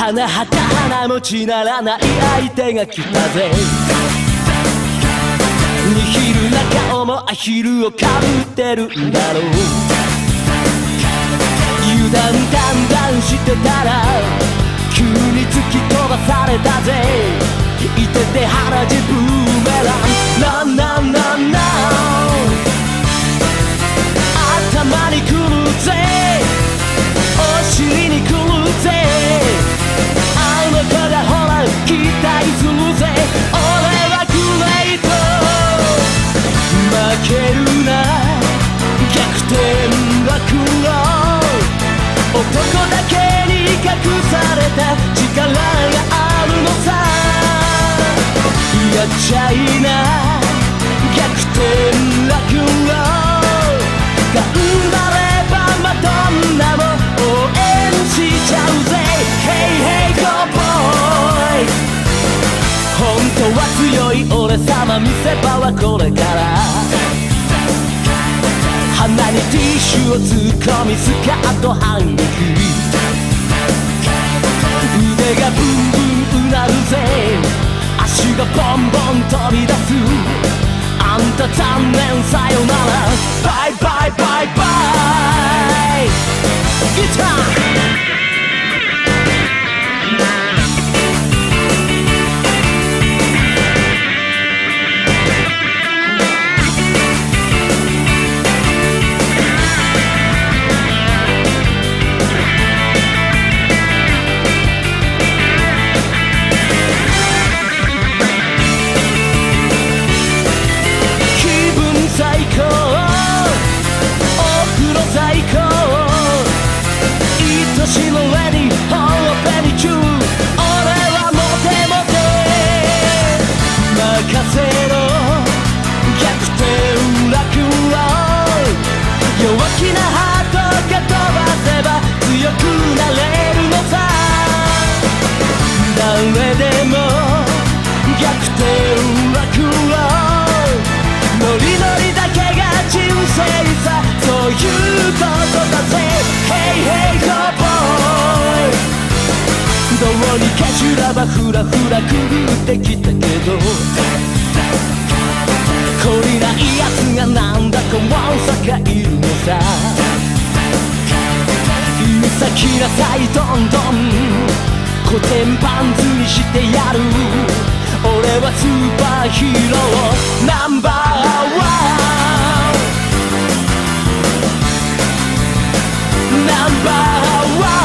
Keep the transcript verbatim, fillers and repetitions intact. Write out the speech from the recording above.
花持ちならない相手が来たぜ。ニヒルな顔もアヒルをかぶってるんだろう。油断dandanしてたら急に突き飛ばされたぜ。いてて鼻血ブーメランなななな頭に来るぜ、お尻に来るぜ。あの子がほら期待するぜ。俺はグレイト負けるな逆転ロックンロール。男だけに隠された力があるのさ。やっちゃいな逆転ロックンロール。頑張ればまどんなも応援しちゃうぜ。 Hey hey go boy 本当は強い俺様見せ場はこれから。鼻にティッシュを突っ込みスカート反撃。腕がブンブンうなるぜ、足がボンボン飛び出す。あんた残念さよならバイバイバイバイギター。しの上にほっぺにチュー。俺はモテモテ任せろ逆転ロックンロール。弱気なハートが飛ばせば強くなれるのさ。誰でも逆転ロックンロール。ノリノリだけが人生さ、そういうことだぜ。Hey hey go boy どうにかしらばフラフラ狂ってきたけど、懲りないやつがなんだかわんさかいるのさ。指先なさいどんどんコテンパンツにしてやる。俺はスーパーヒーローナンバーワンナンバーワン